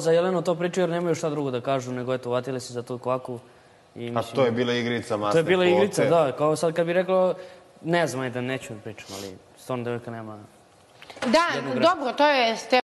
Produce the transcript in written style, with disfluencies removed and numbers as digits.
za Jelenu to pričaju jer nemaju šta drugo da kažu, nego eto, uvatili se za tu kvaku. A to je bila igrica masne To je bila kvote. igrica, da. Kao sad kad bi rekao, ne znam, ajde, neću da pričam, ali stvarno devojka nema... Da, dobro, to je